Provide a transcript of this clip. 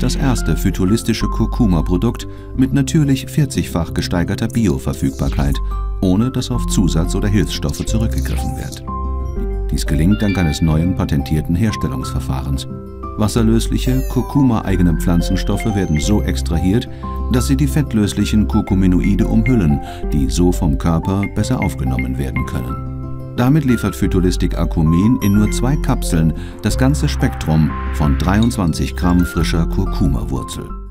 das erste phytolistische Kurkuma-Produkt mit natürlich 40-fach gesteigerter Bioverfügbarkeit, ohne dass auf Zusatz- oder Hilfsstoffe zurückgegriffen wird. Dies gelingt dank eines neuen patentierten Herstellungsverfahrens. Wasserlösliche, Kurkuma-eigene Pflanzenstoffe werden so extrahiert, dass sie die fettlöslichen Curcuminoide umhüllen, die so vom Körper besser aufgenommen werden können. Damit liefert Phytolistic Acumen in nur 2 Kapseln das ganze Spektrum von 23 Gramm frischer Kurkuma-Wurzel.